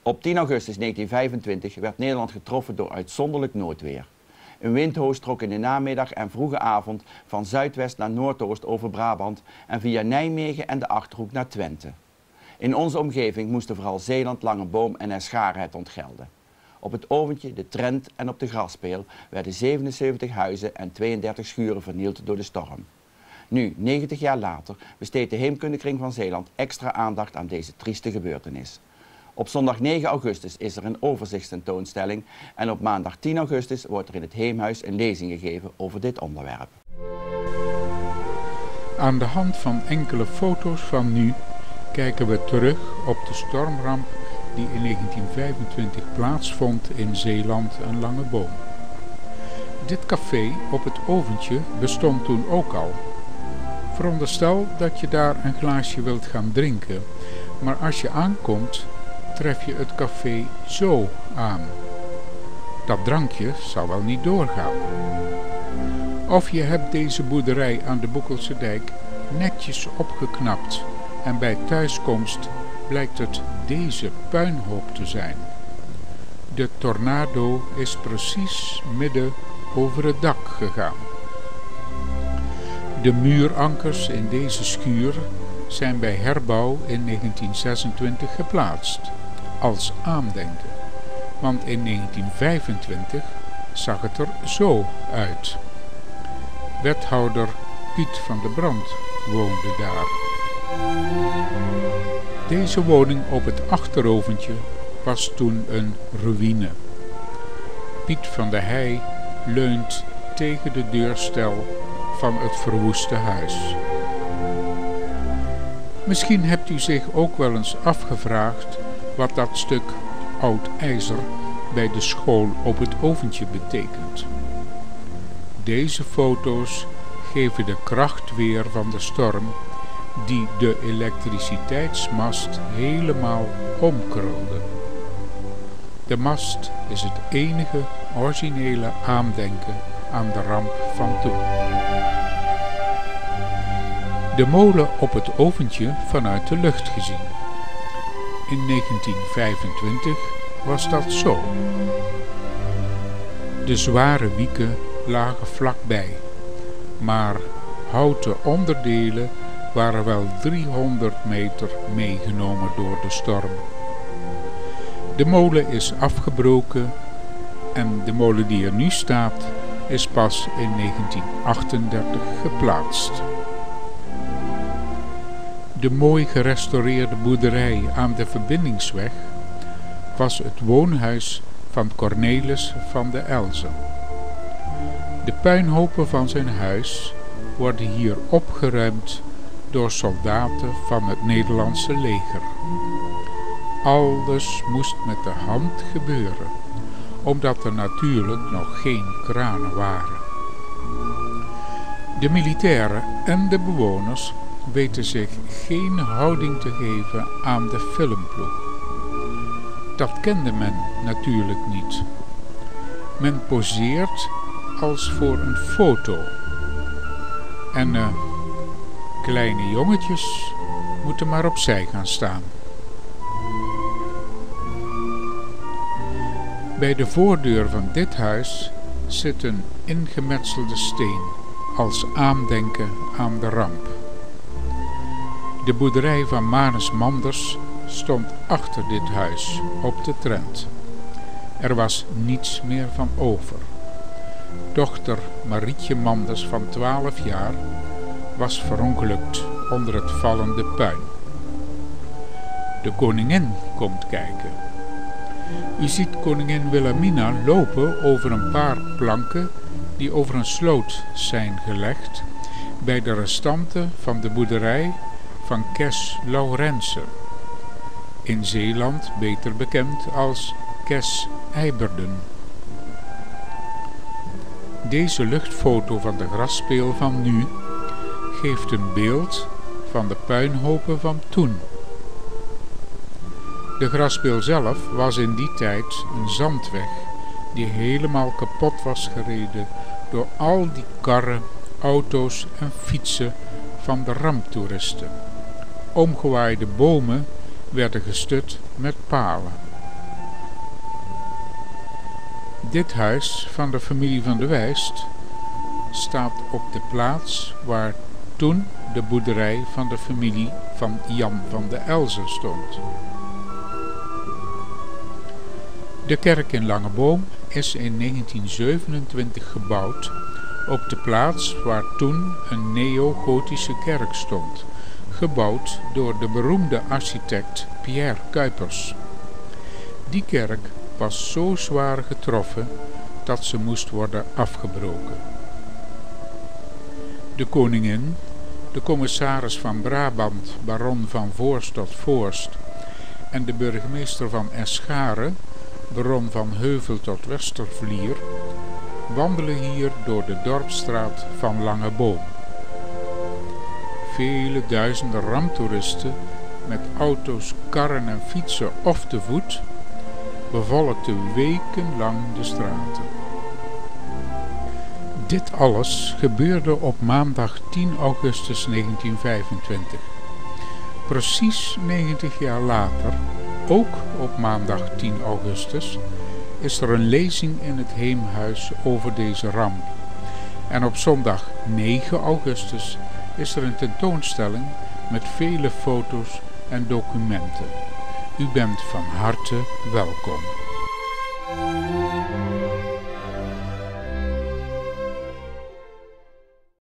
Op 10 augustus 1925 werd Nederland getroffen door uitzonderlijk noodweer. Een windhoos trok in de namiddag en vroege avond van zuidwest naar noordoost over Brabant en via Nijmegen en de Achterhoek naar Twente. In onze omgeving moesten vooral Zeeland, Langeboom en Escharen het ontgelden. Op het Oventje, de Trent en op de Graspeel werden 77 huizen en 32 schuren vernield door de storm. Nu, 90 jaar later, besteedt de Heemkundekring van Zeeland extra aandacht aan deze trieste gebeurtenis. Op zondag 9 augustus is er een overzichtstentoonstelling en op maandag 10 augustus wordt er in het Heemhuis een lezing gegeven over dit onderwerp. Aan de hand van enkele foto's van nu kijken we terug op de stormramp die in 1925 plaatsvond in Zeeland en Langeboom. Dit café op het Oventje bestond toen ook al. Veronderstel dat je daar een glaasje wilt gaan drinken, maar als je aankomt tref je het café zo aan. Dat drankje zal wel niet doorgaan. Of je hebt deze boerderij aan de Boekelse Dijk netjes opgeknapt en bij thuiskomst blijkt het deze puinhoop te zijn. De tornado is precies midden over het dak gegaan. De muurankers in deze schuur zijn bij herbouw in 1926 geplaatst, als aandenken, want in 1925 zag het er zo uit. Wethouder Piet van der Brand woonde daar. Deze woning op het Achteroventje was toen een ruïne. Piet van der Heij leunt tegen de deurstel van het verwoeste huis. Misschien hebt u zich ook wel eens afgevraagd wat dat stuk oud ijzer bij de school op het Oventje betekent. Deze foto's geven de kracht weer van de storm die de elektriciteitsmast helemaal omkrulde. De mast is het enige originele aandenken aan de ramp van toen. De molen op het Oventje vanuit de lucht gezien. In 1925 was dat zo. De zware wieken lagen vlakbij, maar houten onderdelen waren wel 300 meter meegenomen door de storm. De molen is afgebroken en de molen die er nu staat is pas in 1938 geplaatst. De mooi gerestaureerde boerderij aan de Verbindingsweg was het woonhuis van Cornelis van de Elzen. De puinhopen van zijn huis worden hier opgeruimd door soldaten van het Nederlandse leger. Alles moest met de hand gebeuren, omdat er natuurlijk nog geen kranen waren. De militairen en de bewoners weten zich geen houding te geven aan de filmploeg. Dat kende men natuurlijk niet. Men poseert als voor een foto. En kleine jongetjes moeten maar opzij gaan staan. Bij de voordeur van dit huis zit een ingemetselde steen als aandenken aan de ramp. De boerderij van Manus Manders stond achter dit huis op de Trent. Er was niets meer van over. Dochter Marietje Manders van 12 jaar was verongelukt onder het vallende puin. De koningin komt kijken. U ziet koningin Wilhelmina lopen over een paar planken die over een sloot zijn gelegd bij de restanten van de boerderij van Kes Laurensen, in Zeeland beter bekend als Kes Eiberden. Deze luchtfoto van de Graspeel van nu geeft een beeld van de puinhopen van toen. De Graspeel zelf was in die tijd een zandweg die helemaal kapot was gereden door al die karren, auto's en fietsen van de ramptoeristen. Omgewaaide bomen werden gestut met palen. Dit huis van de familie van de Wijst staat op de plaats waar toen de boerderij van de familie van Jan van de Elzen stond. De kerk in Langeboom is in 1927 gebouwd op de plaats waar toen een neogotische kerk stond, gebouwd door de beroemde architect Pierre Cuypers. Die kerk was zo zwaar getroffen dat ze moest worden afgebroken. De koningin, de commissaris van Brabant, baron van Voorst tot Voorst, en de burgemeester van Escharen, baron van Heuvel tot Westervlier, wandelen hier door de dorpsstraat van Langeboom. Vele duizenden ramptoeristen met auto's, karren en fietsen of te voet bevolkten wekenlang de straten. Dit alles gebeurde op maandag 10 augustus 1925. Precies 90 jaar later, ook op maandag 10 augustus, is er een lezing in het Heemhuis over deze ramp. En op zondag 9 augustus is er een tentoonstelling met vele foto's en documenten. U bent van harte welkom.